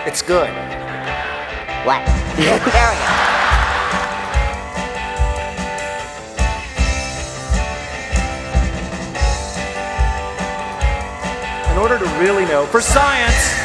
It's good. What? There we go. In order to really know, for science,